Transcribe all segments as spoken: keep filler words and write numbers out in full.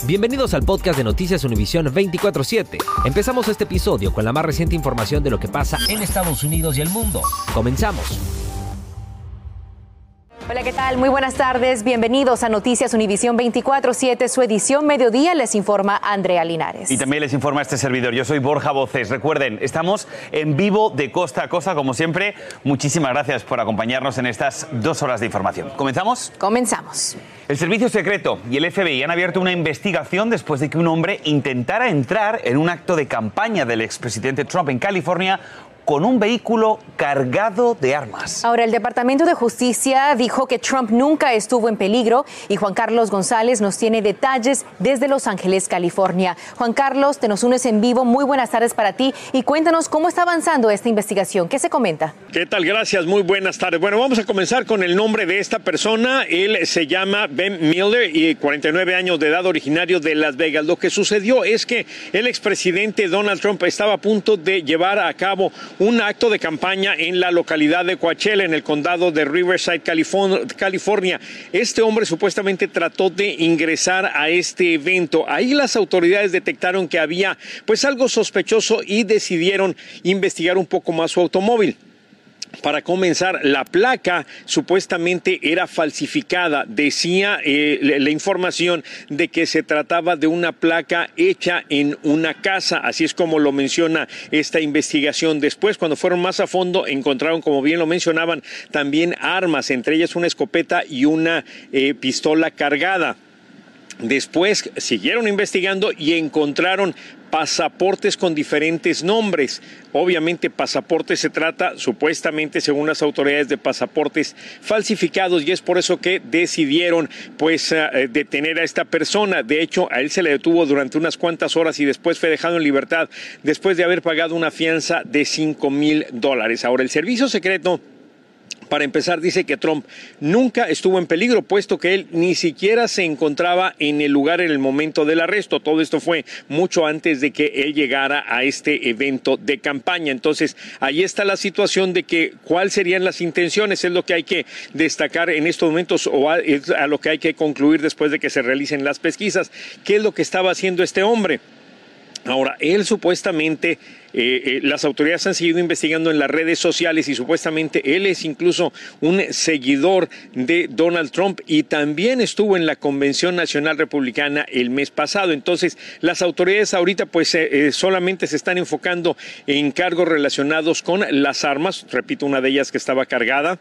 Bienvenidos al podcast de Noticias Univisión veinticuatro siete. Empezamos este episodio con la más reciente información de lo que pasa en Estados Unidos y el mundo. Comenzamos. Hola, ¿qué tal? Muy buenas tardes. Bienvenidos a Noticias Univisión veinticuatro siete, su edición Mediodía. Les informa Andrea Linares. Y también les informa este servidor. Yo soy Borja Voces. Recuerden, estamos en vivo de costa a costa, como siempre. Muchísimas gracias por acompañarnos en estas dos horas de información. ¿Comenzamos? Comenzamos. El Servicio Secreto y el F B I han abierto una investigación después de que un hombre intentara entrar en un acto de campaña del expresidente Trump en California con un vehículo cargado de armas. Ahora, el Departamento de Justicia dijo que Trump nunca estuvo en peligro y Juan Carlos González nos tiene detalles desde Los Ángeles, California. Juan Carlos, te nos unes en vivo. Muy buenas tardes para ti y cuéntanos cómo está avanzando esta investigación. ¿Qué se comenta? ¿Qué tal? Gracias. Muy buenas tardes. Bueno, vamos a comenzar con el nombre de esta persona. Él se llama Ben Miller y cuarenta y nueve años de edad, originario de Las Vegas. Lo que sucedió es que el expresidente Donald Trump estaba a punto de llevar a cabo un acto de campaña en la localidad de Coachella, en el condado de Riverside, California. Este hombre supuestamente trató de ingresar a este evento. Ahí las autoridades detectaron que había pues algo sospechoso y decidieron investigar un poco más su automóvil. Para comenzar, la placa supuestamente era falsificada. Decía eh, la información de que se trataba de una placa hecha en una casa. Así es como lo menciona esta investigación. Después, cuando fueron más a fondo, encontraron, como bien lo mencionaban, también armas, entre ellas una escopeta y una eh, pistola cargada. Después siguieron investigando y encontraron pasaportes con diferentes nombres. Obviamente pasaportes se trata, supuestamente, según las autoridades, de pasaportes falsificados, y es por eso que decidieron pues uh, detener a esta persona. De hecho, a él se le detuvo durante unas cuantas horas y después fue dejado en libertad después de haber pagado una fianza de cinco mil dólares. Ahora, el servicio secreto, para empezar, dice que Trump nunca estuvo en peligro, puesto que él ni siquiera se encontraba en el lugar en el momento del arresto. Todo esto fue mucho antes de que él llegara a este evento de campaña. Entonces, ahí está la situación de que cuáles serían las intenciones, es lo que hay que destacar en estos momentos, o a, a lo que hay que concluir después de que se realicen las pesquisas. ¿Qué es lo que estaba haciendo este hombre? Ahora, él supuestamente, eh, eh, las autoridades han seguido investigando en las redes sociales y supuestamente él es incluso un seguidor de Donald Trump y también estuvo en la Convención Nacional Republicana el mes pasado. Entonces, las autoridades ahorita pues eh, eh, solamente se están enfocando en cargos relacionados con las armas, repito, una de ellas que estaba cargada,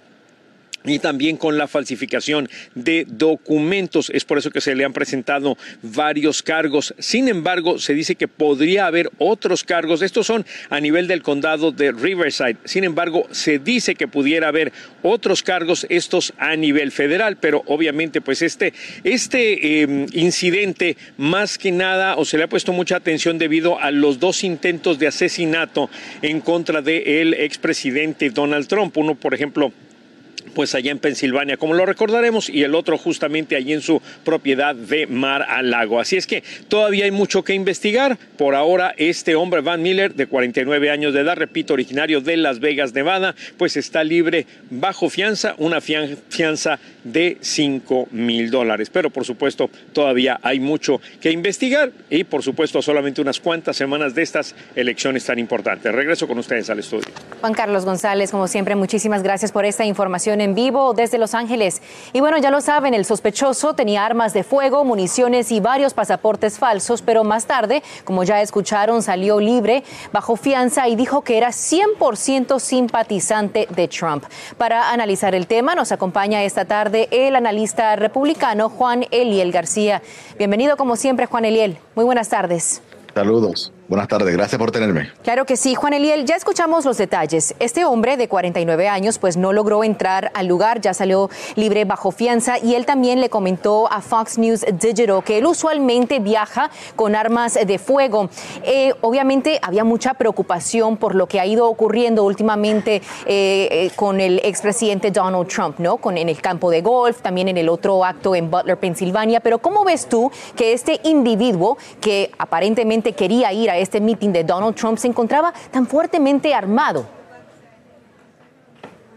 y también con la falsificación de documentos. Es por eso que se le han presentado varios cargos. Sin embargo, se dice que podría haber otros cargos. Estos son a nivel del condado de Riverside. Sin embargo, se dice que pudiera haber otros cargos, estos a nivel federal. Pero obviamente, pues este, este eh, incidente, más que nada, o se le ha puesto mucha atención debido a los dos intentos de asesinato en contra del expresidente Donald Trump. Uno, por ejemplo, pues allá en Pensilvania, como lo recordaremos, y el otro justamente allí en su propiedad de Mar-a-Lago. Así es que todavía hay mucho que investigar. Por ahora, este hombre, Van Miller, de cuarenta y nueve años de edad, repito, originario de Las Vegas, Nevada, pues está libre bajo fianza, una fianza de cinco mil dólares. Pero, por supuesto, todavía hay mucho que investigar y, por supuesto, solamente unas cuantas semanas de estas elecciones tan importantes. Regreso con ustedes al estudio. Juan Carlos González, como siempre, muchísimas gracias por esta información en vivo desde Los Ángeles. Y bueno, ya lo saben, el sospechoso tenía armas de fuego, municiones y varios pasaportes falsos, pero más tarde, como ya escucharon, salió libre bajo fianza y dijo que era cien por ciento simpatizante de Trump. Para analizar el tema nos acompaña esta tarde el analista republicano Juan Eliel García. Bienvenido como siempre, Juan Eliel. Muy buenas tardes. Saludos. Buenas tardes, gracias por tenerme. Claro que sí, Juan Eliel, ya escuchamos los detalles. Este hombre de cuarenta y nueve años pues no logró entrar al lugar, ya salió libre bajo fianza y él también le comentó a Fox News Digital que él usualmente viaja con armas de fuego. Eh, obviamente había mucha preocupación por lo que ha ido ocurriendo últimamente eh, eh, con el expresidente Donald Trump, ¿no? Con, en el campo de golf, también en el otro acto en Butler, Pensilvania. Pero ¿cómo ves tú que este individuo que aparentemente quería ir a este meeting de Donald Trump se encontraba tan fuertemente armado?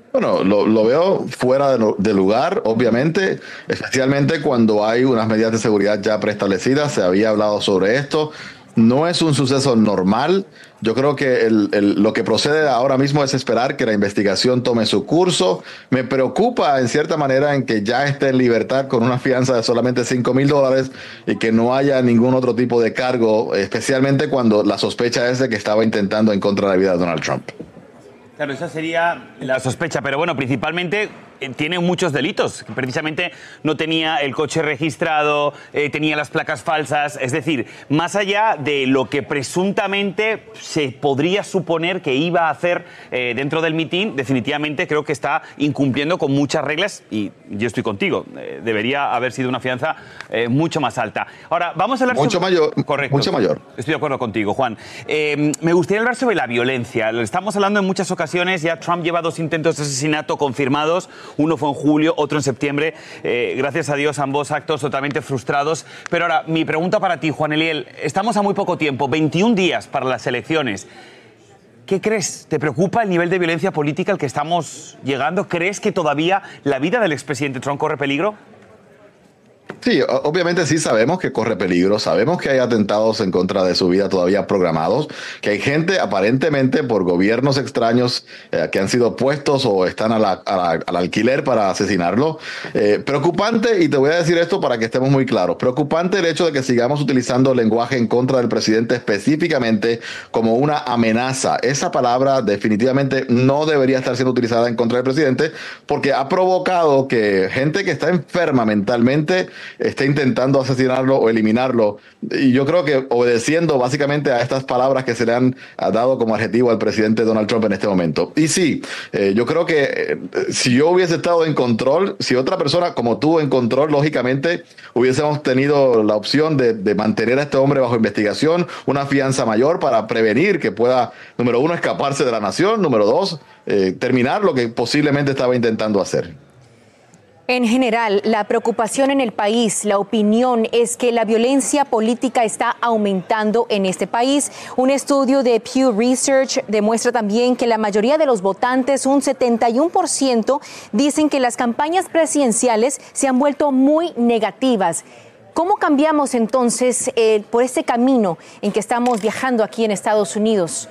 Bueno, lo, lo veo fuera de, de lugar, obviamente, especialmente cuando hay unas medidas de seguridad ya preestablecidas. Se había hablado sobre esto. No es un suceso normal. Yo creo que el, el, lo que procede ahora mismo es esperar que la investigación tome su curso. Me preocupa en cierta manera en que ya esté en libertad con una fianza de solamente cinco mil dólares y que no haya ningún otro tipo de cargo, especialmente cuando la sospecha es de que estaba intentando en contra de la vida de Donald Trump. Claro, esa sería la sospecha, pero bueno, principalmente eh, tiene muchos delitos. Precisamente no tenía el coche registrado, eh, tenía las placas falsas, es decir, más allá de lo que presuntamente se podría suponer que iba a hacer eh, dentro del mitin, definitivamente creo que está incumpliendo con muchas reglas y yo estoy contigo, eh, debería haber sido una fianza eh, mucho más alta. Ahora, vamos a hablar mucho sobre... mayor, Correcto. Mucho mayor. Estoy de acuerdo contigo, Juan. Eh, me gustaría hablar sobre la violencia. Estamos hablando en muchas ocasiones. Ya Trump lleva dos intentos de asesinato confirmados. Uno fue en julio, otro en septiembre. Eh, gracias a Dios, ambos actos totalmente frustrados. Pero ahora, mi pregunta para ti, Juan Eliel. Estamos a muy poco tiempo, veintiún días para las elecciones. ¿Qué crees? ¿Te preocupa el nivel de violencia política al que estamos llegando? ¿Crees que todavía la vida del expresidente Trump corre peligro? Sí, obviamente sí sabemos que corre peligro, sabemos que hay atentados en contra de su vida todavía programados, que hay gente aparentemente por gobiernos extraños eh, que han sido puestos o están a la, a la, al alquiler para asesinarlo. Eh, preocupante, y te voy a decir esto para que estemos muy claros, preocupante el hecho de que sigamos utilizando lenguaje en contra del presidente específicamente como una amenaza. Esa palabra definitivamente no debería estar siendo utilizada en contra del presidente porque ha provocado que gente que está enferma mentalmente está intentando asesinarlo o eliminarlo. Y yo creo que obedeciendo básicamente a estas palabras que se le han dado como adjetivo al presidente Donald Trump en este momento. Y sí, eh, yo creo que eh, si yo hubiese estado en control, si otra persona como tú en control, lógicamente hubiésemos tenido la opción de, de mantener a este hombre bajo investigación, una fianza mayor para prevenir que pueda, número uno, escaparse de la nación, número dos, eh, terminar lo que posiblemente estaba intentando hacer. En general, la preocupación en el país, la opinión es que la violencia política está aumentando en este país. Un estudio de Pew Research demuestra también que la mayoría de los votantes, un setenta y uno por ciento, dicen que las campañas presidenciales se han vuelto muy negativas. ¿Cómo cambiamos entonces eh, por este camino en que estamos viajando aquí en Estados Unidos?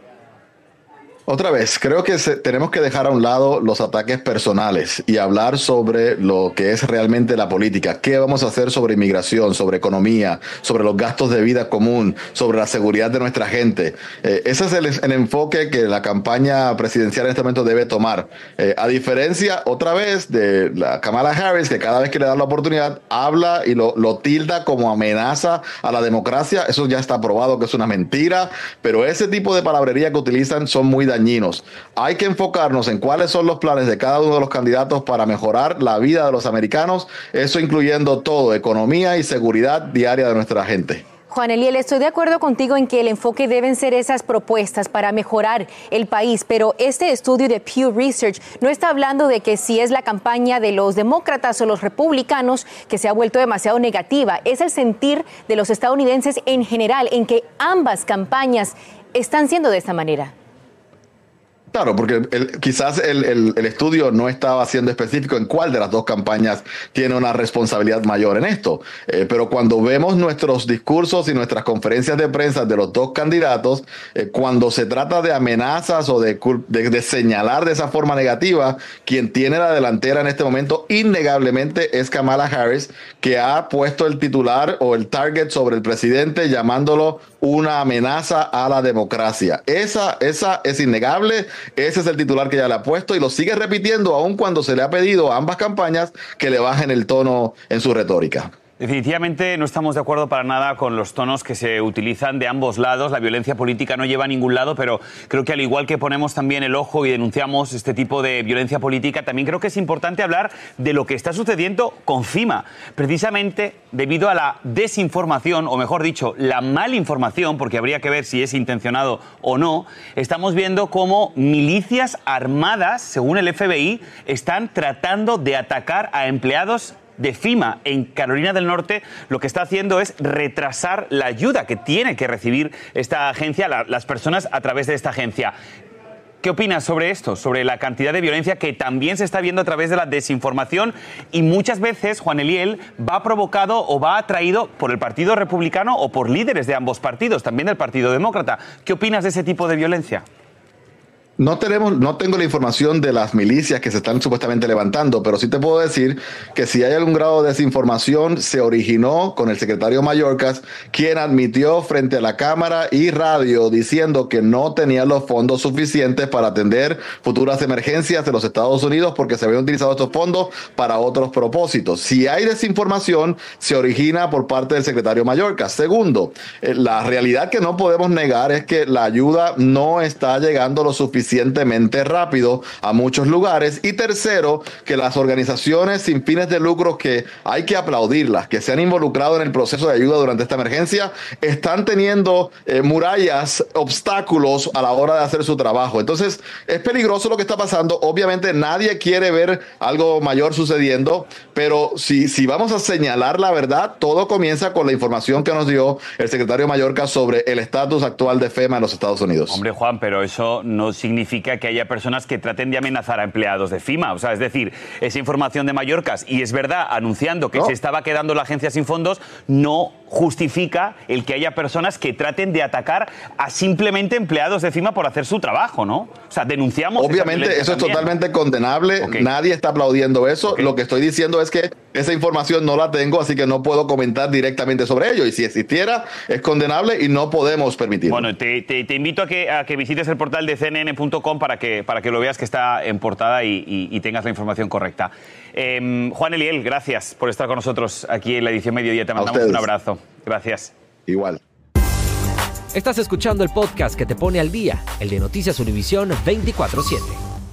Otra vez, creo que se, tenemos que dejar a un lado los ataques personales y hablar sobre lo que es realmente la política. ¿Qué vamos a hacer sobre inmigración, sobre economía, sobre los gastos de vida común, sobre la seguridad de nuestra gente? Eh, ese es el, el enfoque que la campaña presidencial en este momento debe tomar. Eh, a diferencia, otra vez, de la Kamala Harris, que cada vez que le da la oportunidad habla y lo, lo tilda como amenaza a la democracia. Eso ya está probado que es una mentira, pero ese tipo de palabrería que utilizan son muy dañinos. Hay que enfocarnos en cuáles son los planes de cada uno de los candidatos para mejorar la vida de los americanos, eso incluyendo todo, economía y seguridad diaria de nuestra gente. Juan Eliel, estoy de acuerdo contigo en que el enfoque deben ser esas propuestas para mejorar el país, pero este estudio de Pew Research no está hablando de que si es la campaña de los demócratas o los republicanos que se ha vuelto demasiado negativa. Es el sentir de los estadounidenses en general, en que ambas campañas están siendo de esta manera. Claro, porque el, quizás el, el, el estudio no estaba siendo específico en cuál de las dos campañas tiene una responsabilidad mayor en esto. Eh, pero cuando vemos nuestros discursos y nuestras conferencias de prensa de los dos candidatos, eh, cuando se trata de amenazas o de, de, de señalar de esa forma negativa, quien tiene la delantera en este momento innegablemente es Kamala Harris, que ha puesto el titular o el target sobre el presidente llamándolo una amenaza a la democracia. Esa, esa es innegable. Ese es el titular que ya le ha puesto y lo sigue repitiendo aun cuando se le ha pedido a ambas campañas que le bajen el tono en su retórica. Definitivamente no estamos de acuerdo para nada con los tonos que se utilizan de ambos lados. La violencia política no lleva a ningún lado, pero creo que al igual que ponemos también el ojo y denunciamos este tipo de violencia política, también creo que es importante hablar de lo que está sucediendo con FEMA. Precisamente debido a la desinformación, o mejor dicho, la malinformación, porque habría que ver si es intencionado o no, estamos viendo cómo milicias armadas, según el F B I, están tratando de atacar a empleados de FEMA en Carolina del Norte. Lo que está haciendo es retrasar la ayuda que tiene que recibir esta agencia, la, las personas a través de esta agencia. ¿Qué opinas sobre esto? Sobre la cantidad de violencia que también se está viendo a través de la desinformación y muchas veces, Juan Eliel, va provocado o va atraído por el Partido Republicano o por líderes de ambos partidos, también del Partido Demócrata. ¿Qué opinas de ese tipo de violencia? No tenemos, no tengo la información de las milicias que se están supuestamente levantando, pero sí te puedo decir que si hay algún grado de desinformación, se originó con el secretario Mayorkas, quien admitió frente a la Cámara y radio diciendo que no tenía los fondos suficientes para atender futuras emergencias de los Estados Unidos porque se habían utilizado estos fondos para otros propósitos. Si hay desinformación, se origina por parte del secretario Mayorkas. Segundo, la realidad que no podemos negar es que la ayuda no está llegando lo suficiente suficientemente rápido a muchos lugares. Y tercero, que las organizaciones sin fines de lucro, que hay que aplaudirlas, que se han involucrado en el proceso de ayuda durante esta emergencia, están teniendo eh, murallas, obstáculos a la hora de hacer su trabajo. Entonces, es peligroso lo que está pasando. Obviamente nadie quiere ver algo mayor sucediendo, pero si, si vamos a señalar la verdad, todo comienza con la información que nos dio el secretario Mayorkas sobre el estatus actual de FEMA en los Estados Unidos. Hombre, Juan, pero eso no significa significa que haya personas que traten de amenazar a empleados de FEMA. O sea, es decir, esa información de Mayorkas, y es verdad, anunciando que no. se estaba quedando la agencia sin fondos, no justifica el que haya personas que traten de atacar a simplemente empleados de FEMA por hacer su trabajo, ¿no? O sea, denunciamos... Obviamente, eso también. es totalmente condenable. Okay. Nadie está aplaudiendo eso. Okay. Lo que estoy diciendo es que esa información no la tengo, así que no puedo comentar directamente sobre ello. Y si existiera, es condenable y no podemos permitirlo. Bueno, te, te, te invito a que, a que visites el portal de C N N punto com para que, para que lo veas, que está en portada y, y, y tengas la información correcta. Eh, Juan Eliel, gracias por estar con nosotros aquí en la edición Mediodía. Te mandamos un abrazo. Gracias. Igual. Estás escuchando el podcast que te pone al día, el de Noticias Univisión veinticuatro siete.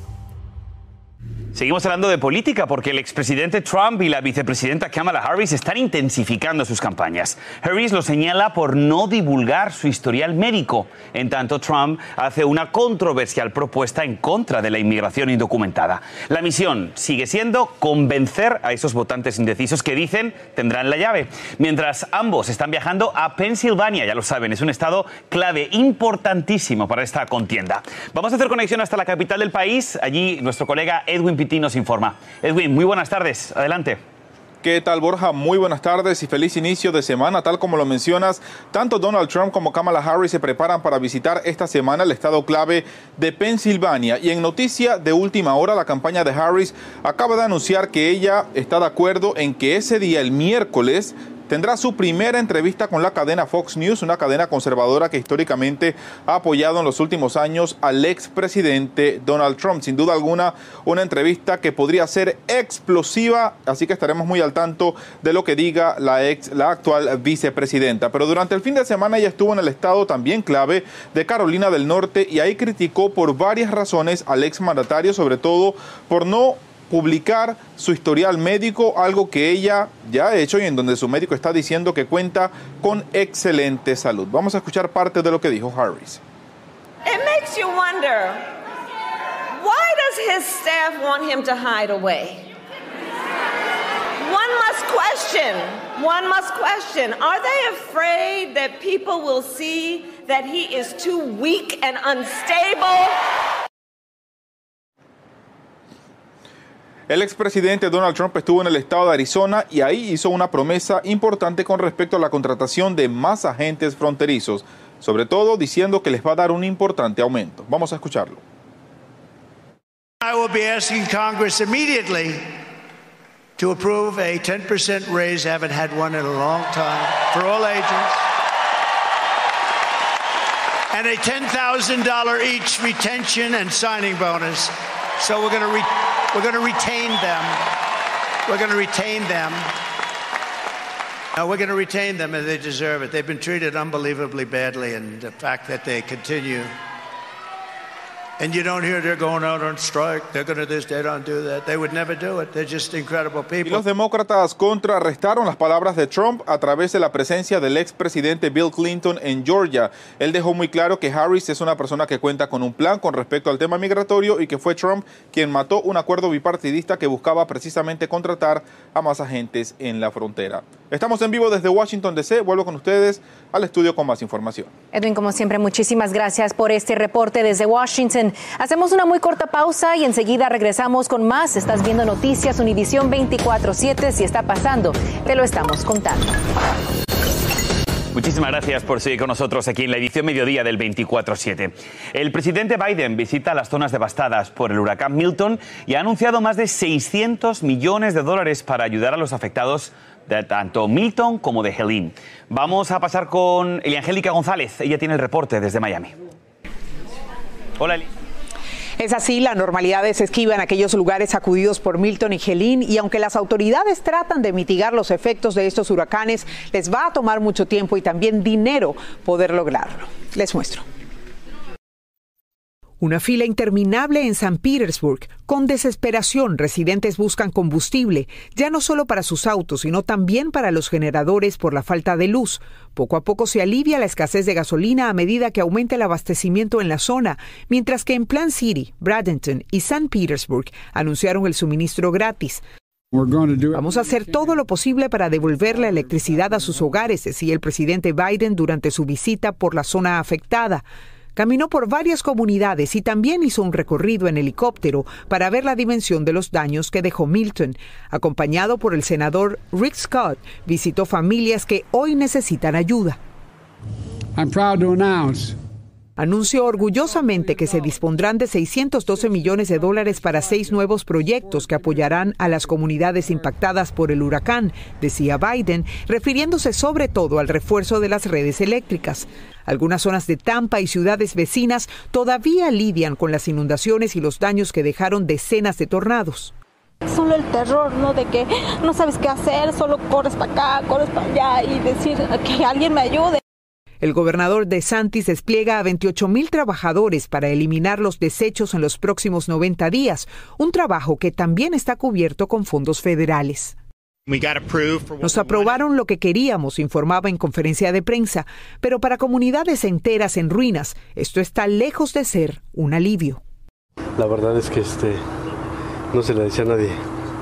Seguimos hablando de política porque el expresidente Trump y la vicepresidenta Kamala Harris están intensificando sus campañas. Harris lo señala por no divulgar su historial médico. En tanto, Trump hace una controversial propuesta en contra de la inmigración indocumentada. La misión sigue siendo convencer a esos votantes indecisos que dicen tendrán la llave. Mientras ambos están viajando a Pensilvania, ya lo saben, es un estado clave, importantísimo para esta contienda. Vamos a hacer conexión hasta la capital del país. Allí nuestro colega Edwin Pitti nos informa. Edwin, muy buenas tardes. Adelante. ¿Qué tal, Borja? Muy buenas tardes y feliz inicio de semana. Tal como lo mencionas, tanto Donald Trump como Kamala Harris se preparan para visitar esta semana el estado clave de Pensilvania. Y en noticia de última hora, la campaña de Harris acaba de anunciar que ella está de acuerdo en que ese día, el miércoles, tendrá su primera entrevista con la cadena Fox News, una cadena conservadora que históricamente ha apoyado en los últimos años al expresidente Donald Trump. Sin duda alguna, una entrevista que podría ser explosiva, así que estaremos muy al tanto de lo que diga la, ex, la actual vicepresidenta. Pero durante el fin de semana ella estuvo en el estado también clave de Carolina del Norte y ahí criticó por varias razones al exmandatario, sobre todo por no publicar su historial médico, algo que ella ya ha hecho y en donde su médico está diciendo que cuenta con excelente salud. Vamos a escuchar parte de lo que dijo Harris. It makes you wonder, why does his staff want him to hide away? One must question, one must question, are they afraid that people will see that he is too weak and unstable? El expresidente Donald Trump estuvo en el estado de Arizona y ahí hizo una promesa importante con respecto a la contratación de más agentes fronterizos, sobre todo diciendo que les va a dar un importante aumento. Vamos a escucharlo. I will be asking Congress immediately to approve a ten percent raise. I haven't had one in a long time for all agents. And a ten thousand dollars each retention and signing bonus. So we're going to re- we're going to retain them. We're going to retain them. No, we're going to retain them, and they deserve it. They've been treated unbelievably badly, and the fact that they continue. And you don't hear they're going out on strike. They're going to this, they don't do that. They would never do it. They're just incredible people. Y los demócratas contrarrestaron las palabras de Trump a través de la presencia del expresidente Bill Clinton en Georgia. Él dejó muy claro que Harris es una persona que cuenta con un plan con respecto al tema migratorio y que fue Trump quien mató un acuerdo bipartidista que buscaba precisamente contratar a más agentes en la frontera. Estamos en vivo desde Washington, D C Vuelvo con ustedes al estudio con más información. Edwin, como siempre, muchísimas gracias por este reporte desde Washington. Hacemos una muy corta pausa y enseguida regresamos con más. Estás viendo Noticias Univisión veinticuatro siete. Si está pasando, te lo estamos contando. Muchísimas gracias por seguir con nosotros aquí en la edición mediodía del veinticuatro siete. El presidente Biden visita las zonas devastadas por el huracán Milton y ha anunciado más de seiscientos millones de dólares para ayudar a los afectados de tanto Milton como de Helene. Vamos a pasar con Eliangélica González. Ella tiene el reporte desde Miami. Hola, Eli. Es así, la normalidad es esquiva en aquellos lugares sacudidos por Milton y Helene, y aunque las autoridades tratan de mitigar los efectos de estos huracanes, les va a tomar mucho tiempo y también dinero poder lograrlo. Les muestro. Una fila interminable en San Petersburg. Con desesperación, residentes buscan combustible, ya no solo para sus autos, sino también para los generadores por la falta de luz. Poco a poco se alivia la escasez de gasolina a medida que aumenta el abastecimiento en la zona, mientras que en Plant City, Bradenton y San Petersburg anunciaron el suministro gratis. Vamos a hacer todo lo posible para devolver la electricidad a sus hogares, decía el presidente Biden durante su visita por la zona afectada. Caminó por varias comunidades y también hizo un recorrido en helicóptero para ver la dimensión de los daños que dejó Milton. Acompañado por el senador Rick Scott, visitó familias que hoy necesitan ayuda. I'm proud to announce Anunció orgullosamente que se dispondrán de seiscientos doce millones de dólares para seis nuevos proyectos que apoyarán a las comunidades impactadas por el huracán, decía Biden, refiriéndose sobre todo al refuerzo de las redes eléctricas. Algunas zonas de Tampa y ciudades vecinas todavía lidian con las inundaciones y los daños que dejaron decenas de tornados. Solo el terror, ¿no? De que no sabes qué hacer, solo corres para acá, corres para allá y decir que alguien me ayude. El gobernador DeSantis despliega a veintiocho mil trabajadores para eliminar los desechos en los próximos noventa días, un trabajo que también está cubierto con fondos federales. Nos aprobaron lo que queríamos, informaba en conferencia de prensa, pero para comunidades enteras en ruinas, esto está lejos de ser un alivio. La verdad es que este no se le decía a nadie.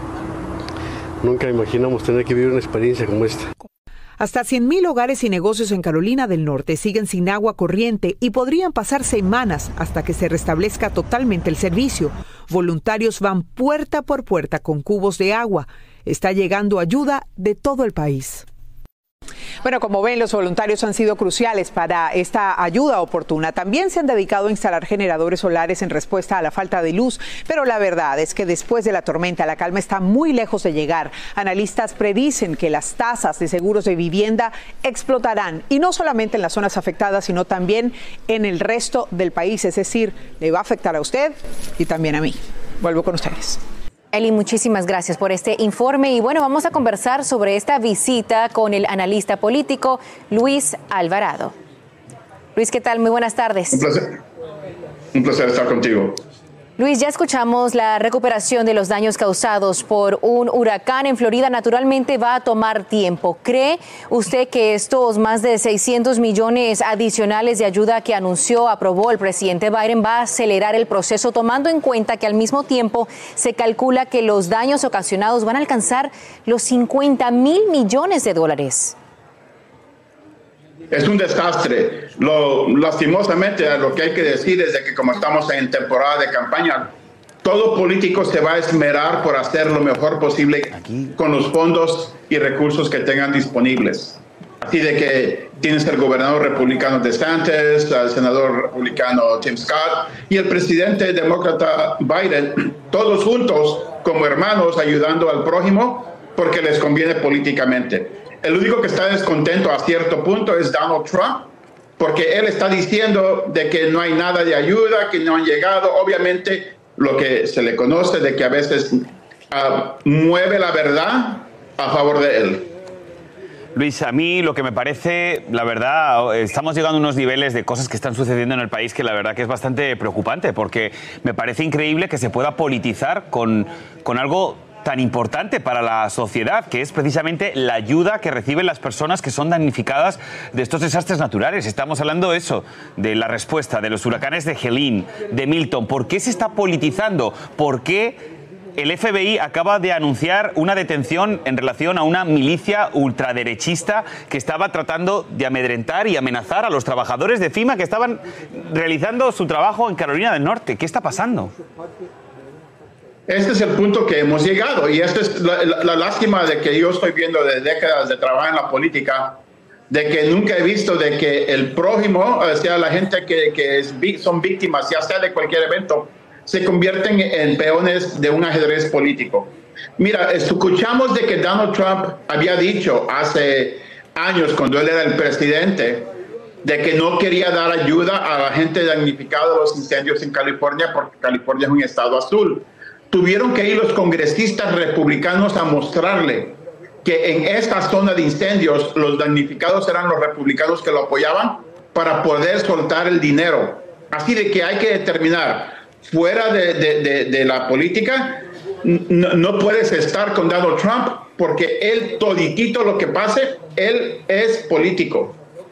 Nunca imaginamos tener que vivir una experiencia como esta. Hasta cien mil hogares y negocios en Carolina del Norte siguen sin agua corriente y podrían pasar semanas hasta que se restablezca totalmente el servicio. Voluntarios van puerta por puerta con cubos de agua. Está llegando ayuda de todo el país. Bueno, como ven, los voluntarios han sido cruciales para esta ayuda oportuna. También se han dedicado a instalar generadores solares en respuesta a la falta de luz, pero la verdad es que después de la tormenta la calma está muy lejos de llegar. Analistas predicen que las tasas de seguros de vivienda explotarán, y no solamente en las zonas afectadas, sino también en el resto del país. Es decir, le va a afectar a usted y también a mí. Vuelvo con ustedes. Eli, muchísimas gracias por este informe y bueno, vamos a conversar sobre esta visita con el analista político Luis Alvarado. Luis, ¿qué tal? Muy buenas tardes. Un placer. Un placer estar contigo. Luis, ya escuchamos la recuperación de los daños causados por un huracán en Florida. Naturalmente va a tomar tiempo. ¿Cree usted que estos más de seiscientos millones adicionales de ayuda que anunció, aprobó el presidente Biden va a acelerar el proceso, tomando en cuenta que al mismo tiempo se calcula que los daños ocasionados van a alcanzar los cincuenta mil millones de dólares? Es un desastre. Lo, lastimosamente, lo que hay que decir es de que como estamos en temporada de campaña, todo político se va a esmerar por hacer lo mejor posible aquí con los fondos y recursos que tengan disponibles. Así de que tienes el gobernador republicano DeSantis, el senador republicano Tim Scott y el presidente demócrata Biden, todos juntos como hermanos ayudando al prójimo porque les conviene políticamente. El único que está descontento a cierto punto es Donald Trump, porque él está diciendo de que no hay nada de ayuda, que no han llegado. Obviamente, lo que se le conoce de que a veces uh, mueve la verdad a favor de él. Luis, a mí lo que me parece, la verdad, estamos llegando a unos niveles de cosas que están sucediendo en el país que la verdad que es bastante preocupante, porque me parece increíble que se pueda politizar con, con algo tan importante para la sociedad, que es precisamente la ayuda que reciben las personas que son damnificadas de estos desastres naturales. Estamos hablando de eso, de la respuesta de los huracanes de Helene, de Milton. ¿Por qué se está politizando? ¿Por qué el F B I acaba de anunciar una detención en relación a una milicia ultraderechista que estaba tratando de amedrentar y amenazar a los trabajadores de FEMA que estaban realizando su trabajo en Carolina del Norte. ¿Qué está pasando? Este es el punto que hemos llegado y esta es la, la, la lástima de que yo estoy viendo de décadas de trabajar en la política, de que nunca he visto de que el prójimo, o sea, la gente que, que es, son víctimas, ya sea de cualquier evento, se convierten en peones de un ajedrez político. Mira, escuchamos de que Donald Trump había dicho hace años, cuando él era el presidente, de que no quería dar ayuda a la gente damnificada de los incendios en California porque California es un estado azul. Tuvieron que ir los congresistas republicanos a mostrarle que en esta zona de incendios los damnificados eran los republicanos que lo apoyaban para poder soltar el dinero. Así de que hay que determinar, fuera de, de, de, de la política, no, no puedes estar con Donald Trump porque él, toditito lo que pase, él es político.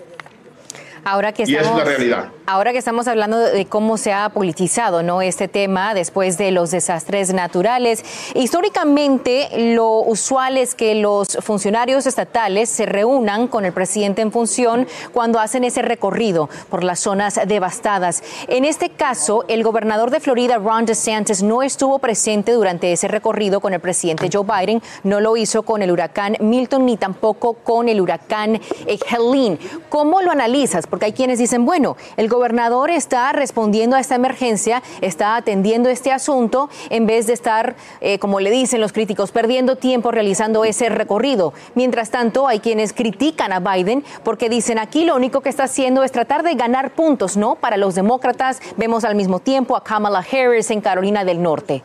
Ahora que estamos, y es la realidad. Ahora que estamos hablando de cómo se ha politizado, ¿no?, este tema después de los desastres naturales, históricamente lo usual es que los funcionarios estatales se reúnan con el presidente en función cuando hacen ese recorrido por las zonas devastadas. En este caso, el gobernador de Florida, Ron DeSantis, no estuvo presente durante ese recorrido con el presidente Joe Biden, no lo hizo con el huracán Milton ni tampoco con el huracán Helene. ¿Cómo lo analizas? Porque hay quienes dicen, bueno, el gobernador está respondiendo a esta emergencia, está atendiendo este asunto, en vez de estar, eh, como le dicen los críticos, perdiendo tiempo realizando ese recorrido. Mientras tanto, hay quienes critican a Biden porque dicen, aquí lo único que está haciendo es tratar de ganar puntos, ¿no?, para los demócratas. Vemos al mismo tiempo a Kamala Harris en Carolina del Norte.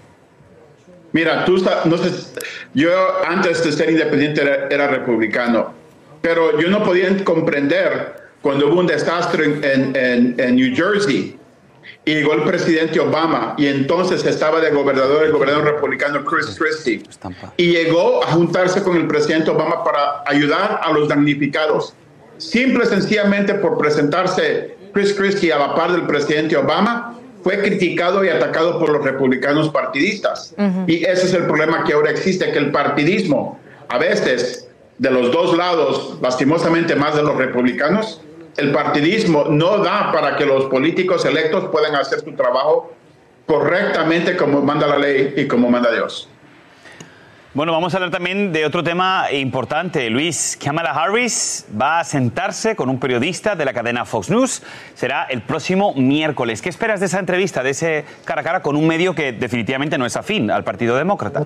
Mira, tú no sé, yo antes de ser independiente era, era republicano, pero yo no podía comprender cuando hubo un desastre en, en, en, en New Jersey y llegó el presidente Obama y entonces estaba de gobernador el gobernador republicano Chris Christie y llegó a juntarse con el presidente Obama para ayudar a los damnificados. Simple y sencillamente por presentarse Chris Christie a la par del presidente Obama, fue criticado y atacado por los republicanos partidistas. Uh-huh. Y ese es el problema que ahora existe, que el partidismo, a veces, de los dos lados, lastimosamente más de los republicanos, el partidismo no da para que los políticos electos puedan hacer su trabajo correctamente como manda la ley y como manda Dios. Bueno, vamos a hablar también de otro tema importante, Luis. Kamala Harris va a sentarse con un periodista de la cadena Fox News. Será el próximo miércoles. ¿Qué esperas de esa entrevista, de ese cara a cara con un medio que definitivamente no es afín al Partido Demócrata?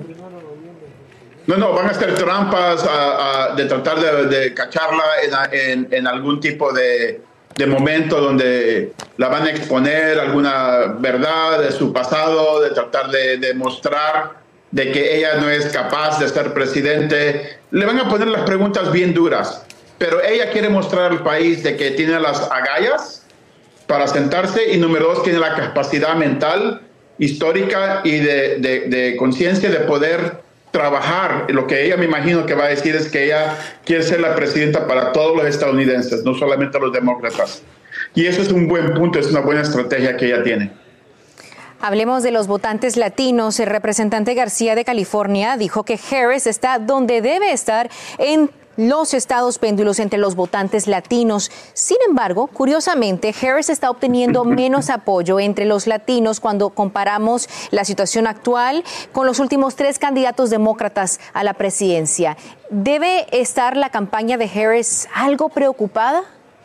No, no, van a hacer trampas a, a, de tratar de, de cacharla en, en, en algún tipo de, de momento donde la van a exponer alguna verdad de su pasado, de tratar de demostrar de que ella no es capaz de ser presidente. Le van a poner las preguntas bien duras, pero ella quiere mostrar al país de que tiene las agallas para sentarse y número dos, tiene la capacidad mental, histórica y de, de, de conciencia de poder trabajar. Lo que ella me imagino que va a decir es que ella quiere ser la presidenta para todos los estadounidenses, no solamente los demócratas. Y eso es un buen punto, es una buena estrategia que ella tiene. Hablemos de los votantes latinos. El representante García de California dijo que Harris está donde debe estar en los estados péndulos entre los votantes latinos. Sin embargo, curiosamente, Harris está obteniendo menos apoyo entre los latinos cuando comparamos la situación actual con los últimos tres candidatos demócratas a la presidencia. ¿Debe estar la campaña de Harris algo preocupada?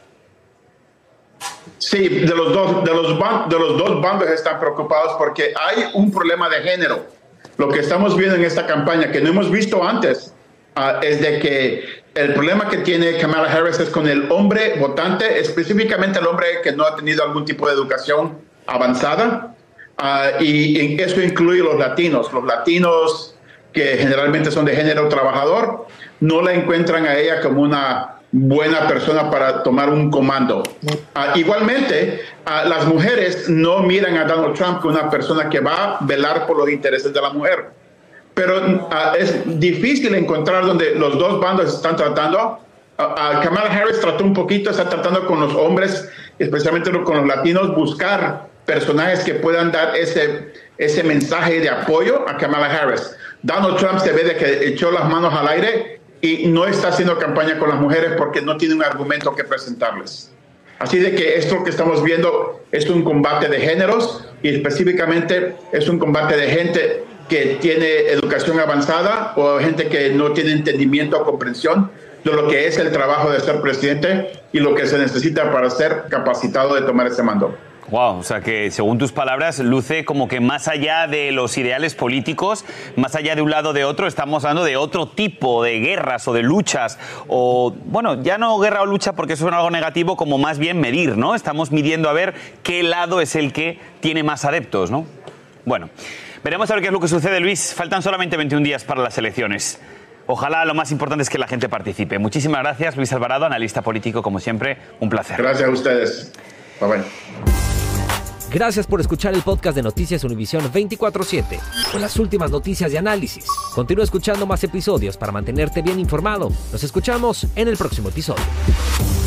Sí, de los dos, de los, de los dos bandos están preocupados porque hay un problema de género. Lo que estamos viendo en esta campaña, que no hemos visto antes, uh, es de que el problema que tiene Kamala Harris es con el hombre votante, específicamente el hombre que no ha tenido algún tipo de educación avanzada, uh, y, y eso incluye los latinos. Los latinos que generalmente son de género trabajador, no la encuentran a ella como una buena persona para tomar un comando. Uh, igualmente, uh, las mujeres no miran a Donald Trump como una persona que va a velar por los intereses de la mujer. Pero uh, es difícil encontrar donde los dos bandos están tratando. Uh, uh, Kamala Harris trató un poquito, está tratando con los hombres, especialmente con los latinos, buscar personajes que puedan dar ese, ese mensaje de apoyo a Kamala Harris. Donald Trump se ve de que echó las manos al aire y no está haciendo campaña con las mujeres porque no tiene un argumento que presentarles. Así de que esto que estamos viendo es un combate de géneros y específicamente es un combate de gente que tiene educación avanzada o gente que no tiene entendimiento o comprensión de lo que es el trabajo de ser presidente y lo que se necesita para ser capacitado de tomar ese mando. Wow, o sea que según tus palabras luce como que más allá de los ideales políticos, más allá de un lado o de otro, estamos hablando de otro tipo de guerras o de luchas o, bueno, ya no guerra o lucha porque eso es algo negativo, como más bien medir, ¿no? Estamos midiendo a ver qué lado es el que tiene más adeptos, ¿no? Bueno, veremos a ver qué es lo que sucede, Luis. Faltan solamente veintiún días para las elecciones. Ojalá lo más importante es que la gente participe. Muchísimas gracias, Luis Alvarado, analista político, como siempre. Un placer. Gracias a ustedes. Bye bye. Gracias por escuchar el podcast de Noticias Univisión veinticuatro siete, con las últimas noticias y análisis. Continúa escuchando más episodios para mantenerte bien informado. Nos escuchamos en el próximo episodio.